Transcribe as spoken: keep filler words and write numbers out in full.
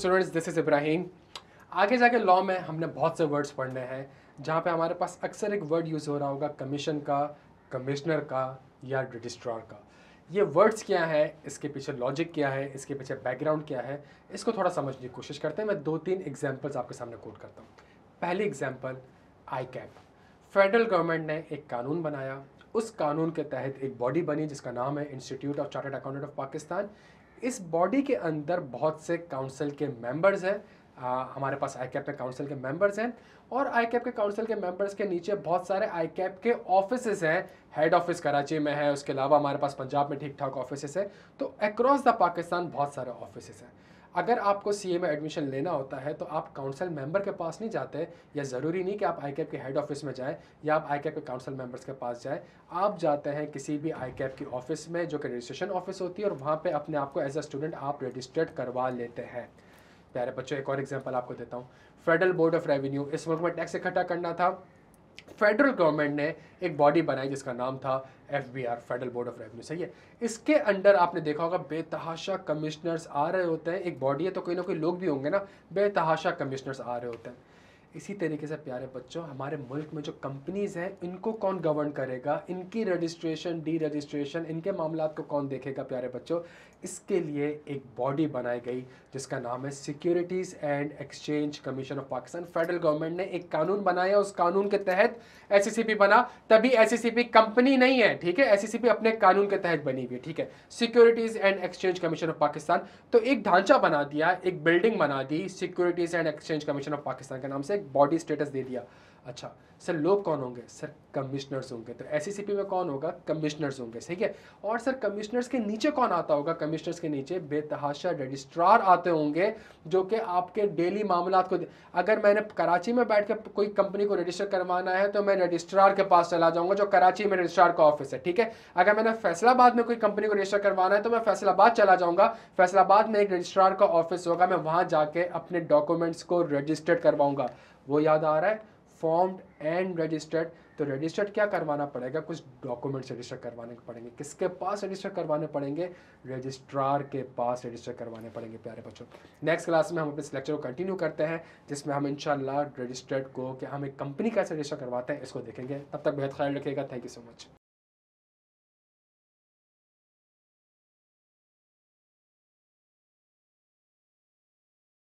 Students, this is Ibrahim. आगे जाके law में हमने बहुत से वर्ड्स पढ़ने हैं जहाँ पे हमारे पास अक्सर एक वर्ड यूज़ हो रहा होगा कमीशन का, कमिश्नर का या रजिस्ट्रार का। ये वर्ड्स क्या है, इसके पीछे लॉजिक क्या है, इसके पीछे बैकग्राउंड क्या है, इसको थोड़ा समझने की कोशिश करते हैं। मैं दो तीन एग्जांपल्स आपके सामने कोट करता हूँ। पहली example, ICAP. Federal government ने एक कानून बनाया, उस कानून के तहत एक बॉडी बनी जिसका नाम है institute of chartered accountant of Pakistan. इस बॉडी के अंदर बहुत से काउंसिल के मेंबर्स हैं। आ, हमारे पास आई कैप में काउंसिल के मेंबर्स हैं और आई कैप के काउंसिल के मेंबर्स के नीचे बहुत सारे आई कैप के ऑफिसेस हैं। हेड ऑफिस कराची में है, उसके अलावा हमारे पास पंजाब में ठीक ठाक ऑफिसेस है। तो अक्रॉस द पाकिस्तान बहुत सारे ऑफिसेस हैं। अगर आपको सीए में एडमिशन लेना होता है तो आप काउंसिल मेंबर के पास नहीं जाते, या ज़रूरी नहीं कि आप आई कैप के हेड ऑफिस में जाएं या आप आई कैप के काउंसिल मेंबर्स के पास जाएं। आप जाते हैं किसी भी आई कैप की ऑफिस में जो कि रजिस्ट्रेशन ऑफिस होती है, और वहाँ पे अपने आप को एज अ स्टूडेंट आप रजिस्टर्ड करवा लेते हैं। प्यारे बच्चों, एक और एग्जांपल आपको देता हूँ। फेडरल बोर्ड ऑफ रेवेन्यू, इस मुल्क में टैक्स इकट्ठा करना था। फेडरल गवर्नमेंट ने एक बॉडी बनाई जिसका नाम था F B R, federal board of revenue. सही है। इसके अंडर आपने देखा होगा बेतहाशा कमिश्नर्स आ रहे होते हैं। एक बॉडी है तो कोई ना कोई लोग भी होंगे ना, बेतहाशा कमिश्नर्स आ रहे होते हैं। इसी तरीके से प्यारे बच्चों, हमारे मुल्क में जो कंपनीज हैं इनको कौन गवर्न करेगा, इनकी रजिस्ट्रेशन, डी रजिस्ट्रेशन, इनके मामलात को कौन देखेगा प्यारे बच्चों। इसके लिए एक बॉडी बनाई गई जिसका नाम है securities and exchange commission of Pakistan. Federal government ने एक कानून बनाया, उस कानून के तहत एस ई सी पी बना। तभी S E C P company नहीं है, ठीक है, एस ई सी पी अपने कानून के तहत बनी हुई है, ठीक है, securities and exchange commission of Pakistan. तो एक ढांचा बना दिया, एक बिल्डिंग बना दी, securities and exchange commission of Pakistan के नाम से बॉडी स्टेटस दे दिया। अच्छा सर, लोग कौन होंगे? सर कमिश्नर्स होंगे। तो एस ई सी पी में कौन होगा? कमिश्नर्स होंगे, सही है। और सर कमिश्नर्स के नीचे कौन आता होगा? कमिश्नर्स के नीचे बेतहाशा रजिस्ट्रार आते होंगे जो कि आपके डेली मामलात को, अगर मैंने कराची में बैठ कर कोई कंपनी को रजिस्टर करवाना है तो मैं रजिस्ट्रार के पास चला जाऊंगा जो कराची में रजिस्ट्रार का ऑफिस है, ठीक है। अगर मैंने फैसलाबाद में कोई कंपनी को रजिस्टर करवाना है तो मैं फैसलाबाद चला जाऊंगा, फैसलाबाद में एक रजिस्ट्रार का ऑफिस होगा, मैं वहां जाके अपने डॉक्यूमेंट्स को रजिस्टर्ड करवाऊंगा। वो याद आ रहा है, फॉर्म्ड एंड रजिस्टर्ड। तो रजिस्टर्ड क्या करवाना पड़ेगा? कुछ डॉक्यूमेंट्स रजिस्टर करवाने पड़ेंगे। किसके पास रजिस्टर करवाने पड़ेंगे? रजिस्ट्रार के पास रजिस्टर करवाने पड़ेंगे प्यारे बच्चों। नेक्स्ट क्लास में हम अपने इस लेक्चर को कंटिन्यू करते हैं जिसमें हम इंशाल्लाह रजिस्टर्ड को, कि हम एक कंपनी कैसे रजिस्टर करवाते हैं, इसको देखेंगे। तब तक बेहद ख्याल रखिएगा। Thank you so much.